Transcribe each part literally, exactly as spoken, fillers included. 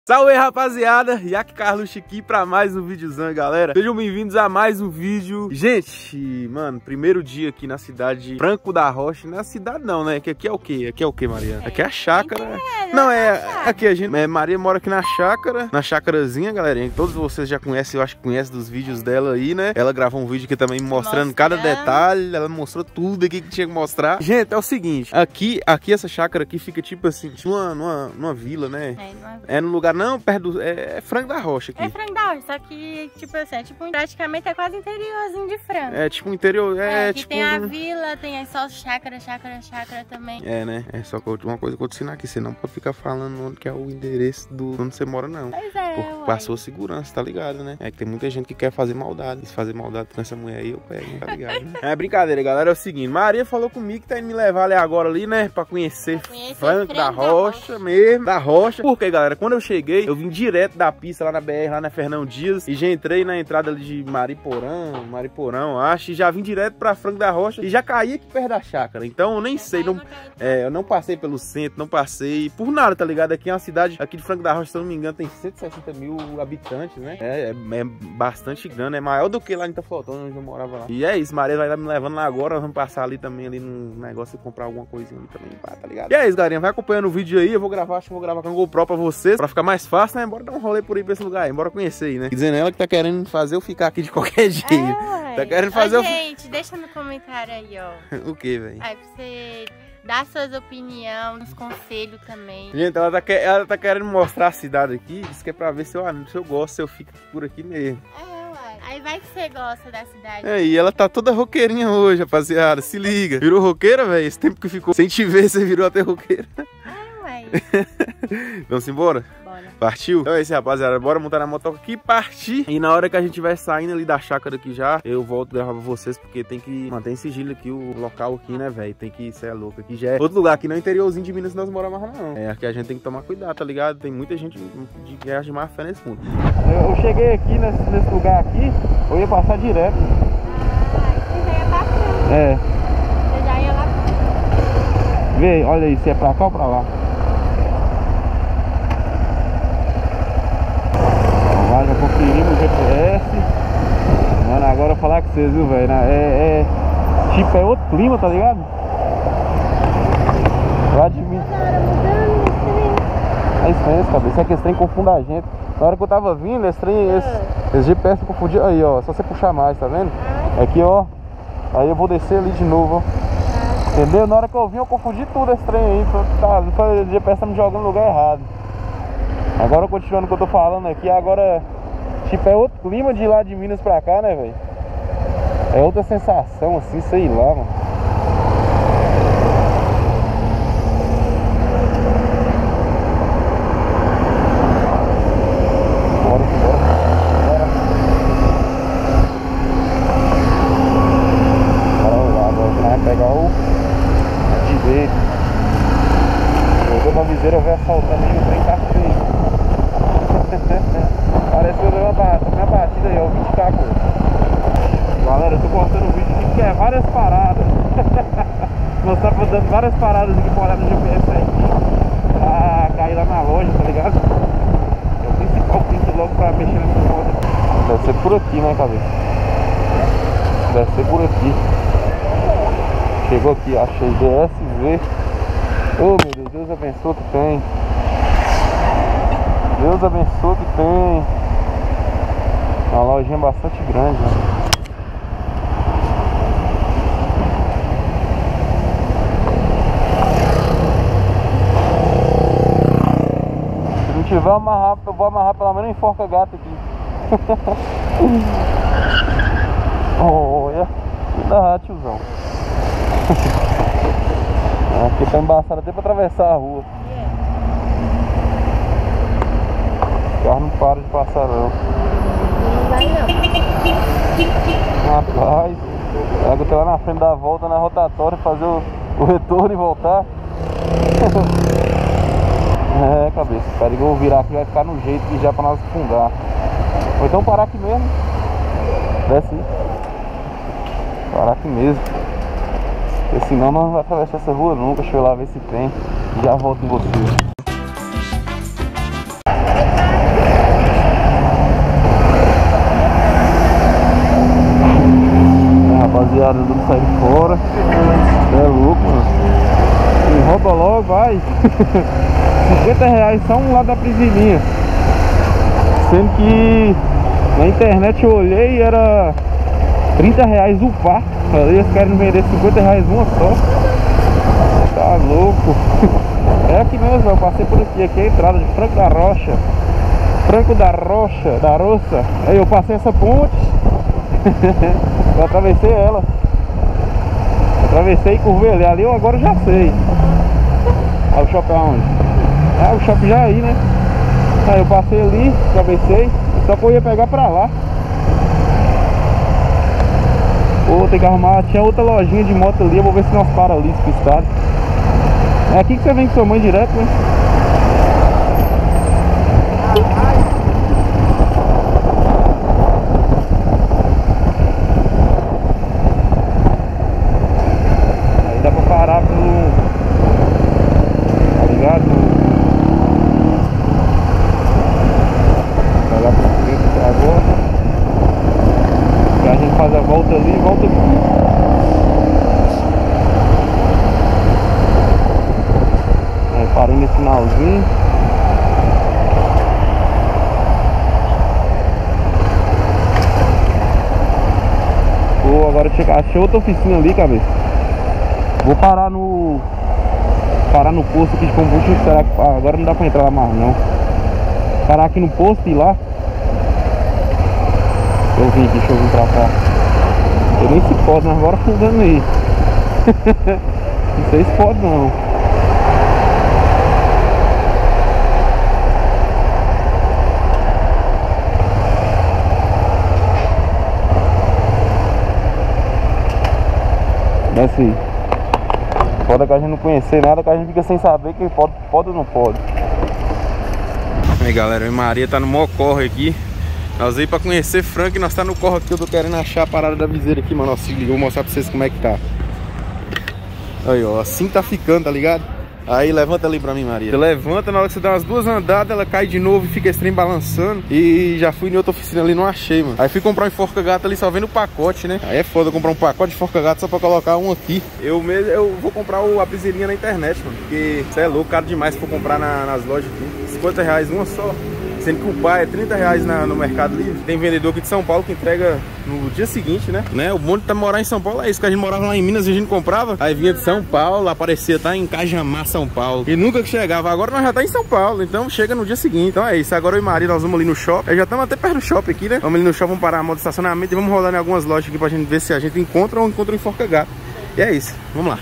Salve aí, rapaziada, Iac Carluxo aqui pra mais um videozão, galera. Sejam bem-vindos a mais um vídeo. Gente, mano, primeiro dia aqui na cidade Franco da Rocha. Na cidade não, né? Que aqui é o quê? Aqui é o quê, Maria? Aqui é a chácara. É, não, é, aqui a gente, é, Maria mora aqui na chácara, na chácarazinha, galerinha. Todos vocês já conhecem, eu acho que conhecem dos vídeos dela aí, né? Ela gravou um vídeo aqui também mostrando, mostrando cada detalhe. Ela mostrou tudo aqui que tinha que mostrar. Gente, é o seguinte, aqui, aqui essa chácara aqui fica tipo assim, numa, numa, numa vila, né? É, numa... é no lugar não, perto do... É, é Franco da Rocha aqui. É Franco da Rocha, só que, tipo assim, é tipo, praticamente é quase interiorzinho de Franco. É tipo interior, é, é tipo... tem a vila, tem aí só chácara, chácara, chácara também. É, né? É só que uma coisa que eu vou te ensinar aqui, você não pode ficar falando onde que é o endereço do onde você mora, não. Pois é, Porque passou segurança, tá ligado, né? É que tem muita gente que quer fazer maldade. Se fazer maldade com essa mulher aí, eu pego, tá ligado, né? É brincadeira, galera, é o seguinte, Maria falou comigo que tá indo me levar ali agora ali, né? Pra conhecer, pra conhecer Franco da Rocha, da Rocha mesmo, da Rocha. Porque, galera, quando eu cheguei, eu vim direto da pista lá na B R, lá na Fernão Dias, e já entrei na entrada ali de Mariporão, Mariporão, acho, e já vim direto pra Franco da Rocha e já caí aqui perto da chácara. Então eu nem já sei, não, é, eu não passei pelo centro, não passei por nada, tá ligado? Aqui é uma cidade, aqui de Franco da Rocha, se eu não me engano, tem cento e sessenta mil habitantes, né? É, é, é bastante grande, é maior do que lá em Itaflotão, onde eu morava lá. E é isso, Maria vai estar me levando lá agora, nós vamos passar ali também, ali num negócio e comprar alguma coisinha ali também, tá ligado? E é isso, galerinha, vai acompanhando o vídeo aí, eu vou gravar, acho que eu vou gravar com a GoPro pra vocês, pra ficar mais fácil, né? Bora dar um rolê por aí pra esse lugar aí, bora conhecer aí, né? E dizendo ela que tá querendo fazer eu ficar aqui de qualquer jeito. É, tá querendo fazer Ô, eu... gente, deixa no comentário aí, ó. O que, velho? Aí pra você dar suas opiniões, uns conselhos também. Gente, ela tá, ela tá querendo mostrar a cidade aqui, diz que é pra ver se eu, se eu gosto, se eu fico por aqui mesmo. É, uai. Aí vai que você gosta da cidade. É, e ela tá toda roqueirinha hoje, rapaziada, se liga. Virou roqueira, velho? Esse tempo que ficou sem te ver, você virou até roqueira. É, uai. Vamos embora? Bora. Partiu? Então é isso, rapaziada. Bora montar na motoca aqui e partir. E na hora que a gente vai saindo ali da chácara aqui já, eu volto a gravar pra vocês, porque tem que manter em sigilo aqui o local aqui, né, velho? Tem que ser louco. Aqui já é outro lugar, aqui não é interiorzinho de Minas, nós moramos mais não. É, aqui a gente tem que tomar cuidado, tá ligado? Tem muita gente de viagem de má fé nesse mundo. Eu cheguei aqui nesse, nesse lugar aqui, eu ia passar direto. Ah, você já ia passando. É. Você já ia lá. Vê, olha aí, se é pra cá ou pra lá. Agora já conferimos o G P S. Mano, agora eu vou falar com vocês, viu, velho? É, é. Tipo, é outro clima, tá ligado? Lá de mim. É isso mesmo, cabeça. É que esse trem confunde a gente. Na hora que eu tava vindo, esse trem, esse, esse G P S confundiu. Aí, ó. Só você puxar mais, tá vendo? Aqui, ó. Aí eu vou descer ali de novo, ó. Entendeu? Na hora que eu vim, eu confundi tudo esse trem aí. Tá, o G P S tá me jogando no lugar errado. Agora, continuando o que eu tô falando aqui, agora, tipo, é outro clima de lá de Minas pra cá, né, velho? É outra sensação, assim, sei lá, mano. Bora, bora, bora. Bora lá, agora que nós vamos pegar o direito. Jogou uma viseira, eu vou assaltando aí, o trem tá feio. Parece que eu dei uma batida, batida aí, ó, vinte cacos. Galera, eu tô cortando o vídeo aqui porque é várias paradas. Nós estamos dando várias paradas aqui pra olhar no G P S aí. Pra cair lá na loja, tá ligado? É o principal pinto logo pra mexer nessa roda. Deve ser por aqui, né, cabeça? Deve ser por aqui. Chegou aqui, achei D S V. Oh, meu Deus, Deus abençoe que tem. Deus abençoe que tem. Uma lojinha bastante grande, né? Se não tiver amarrar, eu vou amarrar pelo menos em enforca gato aqui. Olha, que dá, tiozão. Aqui tá embaçado até pra atravessar a rua. O carro não para de passar não. Não vai não. Rapaz, eu vou ter lá na frente da volta na rotatória, fazer o, o retorno e voltar. É, cabeça, espera que eu vou virar aqui, vai ficar no jeito que já pra nós afundar. Ou então parar aqui mesmo. Desce aí. Parar aqui mesmo. Porque senão nós não vamos atravessar essa rua nunca. Deixa eu lá ver se tem. E já volto com vocês. rapaziada, tudo saindo fora. É louco, mano. Enrola logo, vai. cinquenta reais só um lado da prisilinha. Sendo que na internet eu olhei e era trinta reais o par. Eles querem vender cinquenta reais uma só. Tá louco. É aqui mesmo, eu passei por aqui. Aqui é a entrada de Franco da Rocha. Franco da Rocha, da Roça. Aí eu passei essa ponte. Eu atravessei ela. Atravessei e curvei ali. Ali eu agora já sei. Aí o shopping aonde? Ah, o shopping já aí, né? Aí eu passei ali, atravessei. Só que eu ia pegar pra lá. Pô, tem que arrumar. Tinha outra lojinha de moto ali. Eu vou ver se nós para ali, despistado. É aqui que você vem com sua mãe direto, né? Aí dá pra parar pelo... Tá ligado? Pegar pro centro agora. E a gente faz a volta ali e volta aqui. Parei nesse finalzinho. Pô, agora achei outra oficina ali, cabeça. Vou parar no... Parar no posto aqui de combustível. Será que... Ah, agora não dá pra entrar lá mais não. Parar aqui no posto e ir lá. Deixa eu vir aqui, deixa eu vir pra cá. Eu nem se pode, mas agora fundando aí. Não sei se pode não. Desce aí. Foda que a gente não conhecer nada, que a gente fica sem saber que pode, pode ou não pode. Aí galera, eu e Maria tá no maior corre aqui. Nós veio pra conhecer Franco e nós tá no corre aqui. Eu tô querendo achar a parada da viseira aqui, mano. Ó, se liga, vou mostrar pra vocês como é que tá. Aí ó, assim tá ficando, tá ligado? Aí levanta ali pra mim, Maria. Você levanta, na hora que você dá umas duas andadas, ela cai de novo e fica esse trem balançando. E já fui em outra oficina ali, não achei, mano. Aí fui comprar um enforca-gato ali, só vendo o pacote, né? Aí é foda comprar um pacote de enforca-gato só pra colocar um aqui. Eu mesmo, eu vou comprar o, a priseirinha na internet, mano. Porque isso é louco, caro demais se for comprar na, nas lojas aqui. cinquenta reais uma só. Sendo que o pai é trinta reais na, no Mercado Livre. Tem vendedor aqui de São Paulo que entrega no dia seguinte, né? né? O bom de tá morar em São Paulo é isso, que a gente morava lá em Minas e a gente comprava. Aí vinha de São Paulo, aparecia, tá em Cajamar, São Paulo. E nunca que chegava. Agora nós já tá em São Paulo, então chega no dia seguinte. Então é isso, agora eu e Maria, nós vamos ali no shopping. Já estamos até perto do shopping aqui, né? Vamos ali no shopping, vamos parar a moto de estacionamento e vamos rodar em algumas lojas aqui pra gente ver se a gente encontra ou encontra um enforca-gato. E é isso, vamos lá.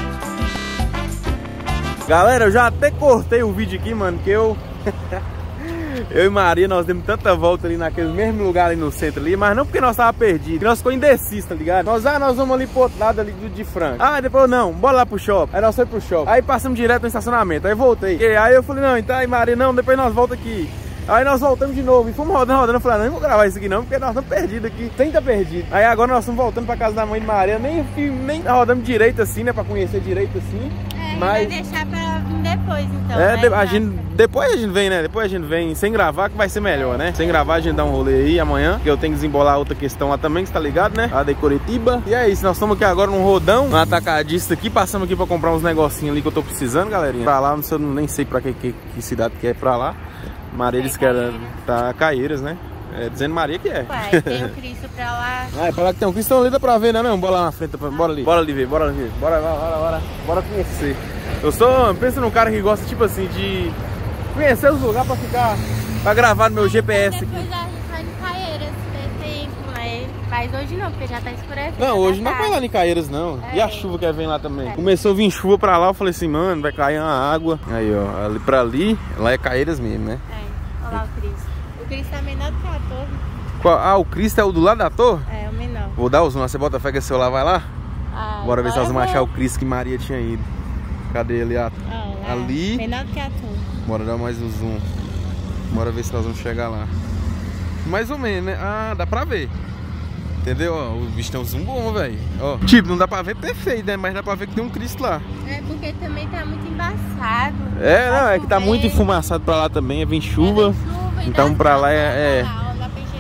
Galera, eu já até cortei o vídeo aqui, mano, que eu... Eu e Maria, nós demos tanta volta ali naquele mesmo lugar ali no centro ali, mas não porque nós tava perdidos, nós ficou indeciso, tá ligado? Nós, ah, nós vamos ali pro outro lado ali de Franco. Ah, depois não, bora lá pro shopping. Aí nós fomos pro shopping. Aí passamos direto no estacionamento, aí voltei. E aí eu falei, não, então aí Maria, não, depois nós volta aqui. Aí nós voltamos de novo e fomos rodando, rodando. Eu falei, não, não vou gravar isso aqui não, porque nós estamos perdidos aqui. Sem tá perdido. Aí agora nós estamos voltando pra casa da mãe de Maria. Nem, nem rodamos direito assim, né? Pra conhecer direito assim. É, mas... vai deixar pra vir depois, então. É, né? de, a gente, depois a gente vem, né? Depois a gente vem sem gravar, que vai ser melhor, né? Sem gravar a gente dá um rolê aí amanhã, que eu tenho que desembolar outra questão lá também, que você tá ligado, né? A de Curitiba. E é isso, nós estamos aqui agora num rodão, num atacadista aqui. Passamos aqui pra comprar uns negocinhos ali que eu tô precisando, galerinha. Pra lá, não sei, eu nem sei pra que, que, que cidade que é pra lá. Maria disse que era tá Caieiras, né? É, dizendo Maria que é. Ué, tem o Cristo pra lá. Ah, é pra lá que tem um Cristo, ali dá pra ver, né? Não, bora lá na frente, bora ali. Bora ali ver, bora ali ver. Bora, bora, bora, bora. Bora conhecer. Eu sou, pensa num cara que gosta, tipo assim, de conhecer os lugares pra ficar, pra gravar no meu G P S aqui. Depois a gente vai em Caieiras, tem tempo, mas, mas hoje não, porque já tá escurecendo. Não, hoje não vai lá em Caieiras, não. É. E a chuva que vem lá também. É. Começou a vir chuva pra lá, eu falei assim, mano, vai cair uma água. Aí, ó, ali pra ali, lá é Caieiras mesmo, né? É, olha lá o Cristo. O Cristo é menor do que a torre. Qual? Ah, o Cristo é o do lado da torre? É, o menor. Vou dar o zoom, você bota fé que esse celular vai lá? Ah, bora ver se nós vamos vou... achar o Cristo que Maria tinha ido. Cadê ele? Ah, oh, ali. Menor do que a torre. Bora dar mais o zoom. Bora ver se nós vamos chegar lá. Mais ou menos, né? Ah, dá pra ver. Entendeu? Ó, o bicho tem um zoom bom, velho. Tipo, não dá pra ver perfeito, né? Mas dá pra ver que tem um Cristo lá. É, porque também tá muito embaçado. É, não, é que tá muito enfumaçado pra lá também. É vem chuva. É, chuva então pra lá é... é... Não dá pra enxergar nada.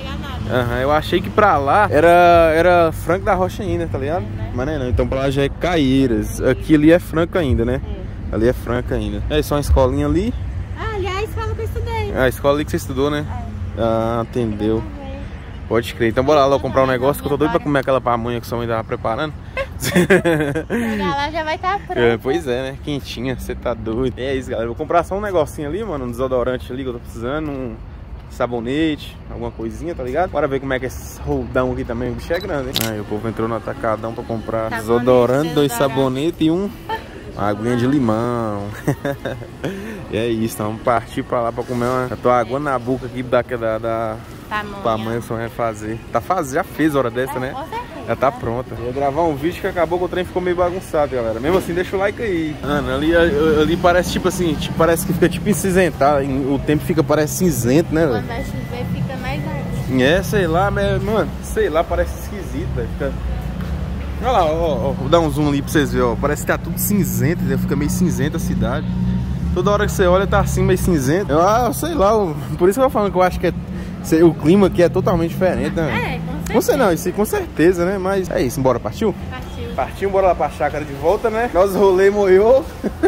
Aham, eu achei que pra lá era, era Franco da Rocha ainda, tá ligado? É, mas não é não, então pra lá já é Caieiras. Aqui ali é Franco ainda, né? É. Ali é Franco ainda. É só uma escolinha ali. Ah, ali é a escola que eu estudei. Ah, a escola ali que você estudou, né? É. Ah, entendeu. Pode crer. Então bora lá comprar um negócio que eu tô doido pra comer aquela pamonha que sua mãe tava preparando. Chegar lá já vai estar tá pronto. É, pois é, né? Quentinha, você tá doido. É isso, galera. Vou comprar só um negocinho ali, mano. Um desodorante ali que eu tô precisando. Um sabonete, alguma coisinha, tá ligado? Bora ver como é que é esse roldão aqui também. O bicho é grande, hein? Aí o povo entrou no atacadão pra comprar sabonete, desodorante, dois sabonetes e um... uma aguinha de limão. E é isso, então vamos partir pra lá pra comer uma... Eu tô aguando na boca aqui daquela da... pamonha que você vai fazer. Tá fazendo, já fez hora dessa, é, né? Já tá pronta. Eu ia gravar um vídeo que acabou que o trem ficou meio bagunçado, galera. Mesmo assim, deixa o like aí. Ana, ali, ali parece tipo assim, tipo, parece que fica tipo incinzentado. O tempo fica, parece cinzento, né? Quando vai chover, fica mais arte. É, sei lá, mas, mano, sei lá, parece esquisito, velho. Fica... Olha lá, ó, ó, vou dar um zoom ali pra vocês verem, ó. Parece que tá tudo cinzento, entendeu? Fica meio cinzento a cidade. Toda hora que você olha, tá assim, meio cinzento. Ah, sei lá, por isso que eu tô falando que eu acho que é... o clima aqui é totalmente diferente, né? É, com certeza. Não sei não, isso com certeza, né? Mas é isso, bora, partiu? Partiu. Partiu, bora lá pra chácara de volta, né? Nosso rolê moiou.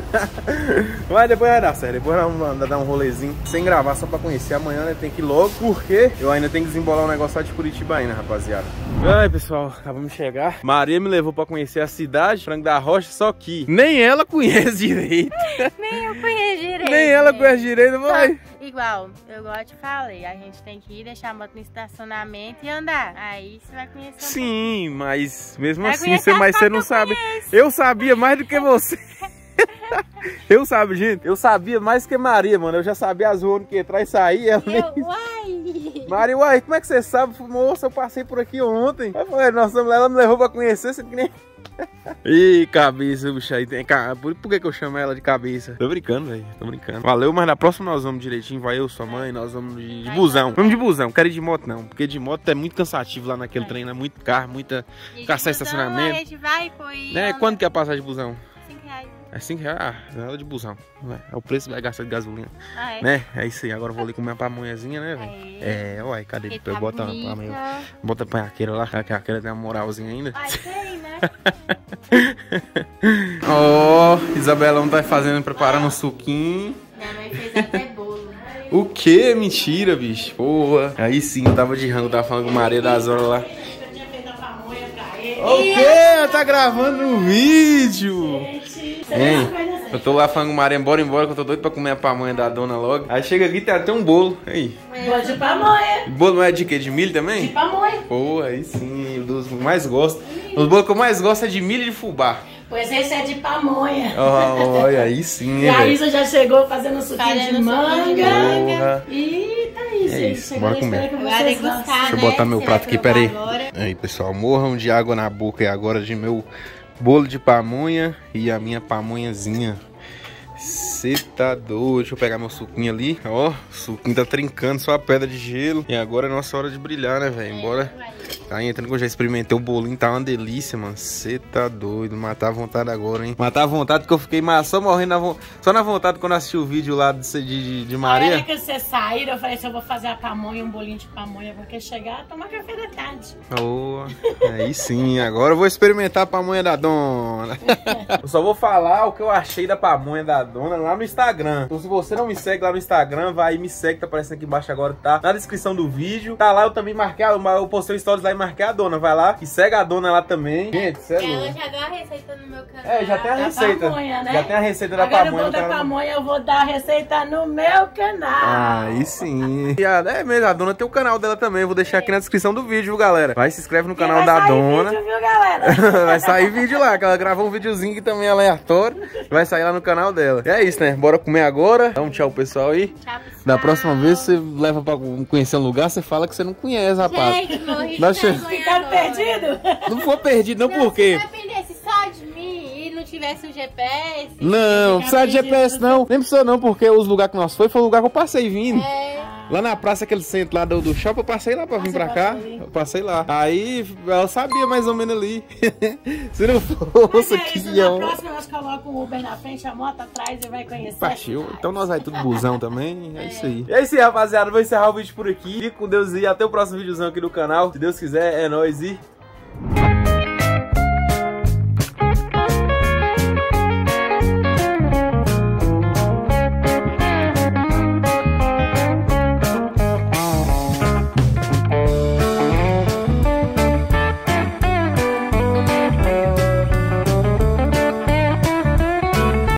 Mas depois vai dar certo, depois vamos dar um rolezinho sem gravar, só pra conhecer. Amanhã, né, tem que ir logo, porque eu ainda tenho que desembolar um negócio lá de Curitiba ainda, rapaziada. Ai, pessoal, acabamos de chegar. Maria me levou pra conhecer a cidade, Franco da Rocha, só que nem ela conhece direito. Nem eu conheço direito. Nem ela conhece direito, mas... Igual, eu igual te falei, a gente tem que ir, deixar a moto no estacionamento e andar. Aí você vai conhecer. Sim, um mas mesmo vai assim, você, mas você não sabe. Conheço. Eu sabia mais do que você. Eu sabia, gente. Eu sabia mais que Maria, mano. Eu já sabia as ruas que entrar e sair. Ela eu, nem... Uai! Maria, uai, como é que você sabe? Moça, eu passei por aqui ontem. Eu falei, nossa, ela me levou pra conhecer, você que nem... Ih, cabeça, bicho aí tem... Por, por que que eu chamo ela de cabeça? Tô brincando, velho, tô brincando. Valeu, mas na próxima nós vamos direitinho. Vai eu, sua mãe, nós vamos de, de busão. Vamos de busão, quero ir de moto não. Porque de moto é muito cansativo lá naquele é. trem, é muito carro, muita... Caçar estacionamento. A gente vai, foi... É, quanto que é a passagem de busão? cinco reais. É cinco reais? Ah, nada de busão. É o preço que vai gastar de gasolina. Ah, é? Né? É isso aí. Agora eu vou ali comer uma pamonhazinha, né, velho? É, é, uai, cadê? Tá bota bonita. a pamonha. Bota a panhaqueira lá, que a panhaqueira tem uma moralzinha ainda. Ai, tem, né? Ó, oh, Isabelão tá fazendo, preparando um suquinho. Minha mãe fez até bolo. O que? Mentira, bicho. Porra. Aí sim, eu tava de rango, tava falando com Maria das horas lá. O que? Tá gravando um vídeo. Hein? Eu tô lá falando com Maria, embora, embora, que eu tô doido pra comer a pamonha da dona logo. Aí chega aqui e tem até um bolo. Aí. Bolo de pamonha. Bolo não é de quê? De milho também? De pamonha. Pô, aí sim, um dos que eu mais gosto. Os bolos que eu mais gosto é de milho e de fubá. Pois esse é de pamonha. Oh, olha, aí sim, hein, E a Isa já chegou fazendo suquinho fazendo de manga. Porra. E tá aí, é gente. Isso, bora comer. Buscar, Deixa eu né? botar meu Você prato aqui, peraí. Agora. Aí, pessoal, morram de água na boca. E agora de meu bolo de pamonha e a minha pamonhazinha. Você tá doido. Deixa eu pegar meu suquinho ali. Ó, o suquinho tá trincando, só a pedra de gelo. E agora é nossa hora de brilhar, né, velho? Embora tá entrando que eu já experimentei o bolinho, tá uma delícia, mano. Você tá doido. Matar a vontade agora, hein? Matar a vontade que eu fiquei só morrendo na vo... só na vontade quando eu assisti o vídeo lá de, de, de Maria. Na hora que vocês saíram, eu falei assim, eu vou fazer a pamonha, um bolinho de pamonha, porque chegar, tomar café da tarde. Oh, aí sim, agora eu vou experimentar a pamonha da dona. Eu só vou falar o que eu achei da pamonha da dona lá no Instagram. Então se você não me segue lá no Instagram, vai e me segue, tá aparecendo aqui embaixo agora, tá na descrição do vídeo. Tá lá, eu também marquei, eu postei stories lá e marquei a dona, vai lá e segue a dona lá também. Gente, cê é louco. Ela já deu a receita no meu canal. É, já tem a Da receita. pamonha, né? Já tem a receita da Agora pamonha. Agora o bolo da pamonha eu vou dar a receita no meu canal. Aí sim. E a, é mesmo, a dona tem o canal dela também, eu vou deixar aqui na descrição do vídeo, galera. Vai, se inscreve no canal vai da sair dona. Vídeo, viu, galera? Vai sair vídeo lá, que ela gravou um videozinho que também é aleatório. Vai sair lá no canal dela. E é isso, né? Bora comer agora. Dá um tchau, pessoal aí. Tchau, pessoal. Da próxima vez você leva pra conhecer um lugar, você fala que você não conhece, rapaz. Gente, morri Nós de che... Ficaram perdidos? Não for perdido, não, Não, por quê? se dependesse só de mim e não tivesse o G P S... Não, não precisa de G P S não. Nem precisa não, porque os lugares que nós foi foi o lugar que eu passei vindo. É... Lá na praça, aquele centro lá do, do shopping, eu passei lá pra vir pra cá. Eu passei lá. Aí ela sabia mais ou menos ali. Se não fosse aqui, ó. Na próxima nós colocamos o Uber na frente, a moto atrás e vai conhecer. Partiu. Então nós vai tudo busão também. É, é isso aí. E é isso aí, rapaziada. Vou encerrar o vídeo por aqui. Fique com Deus e até o próximo videozão aqui do canal. Se Deus quiser, é nóis e...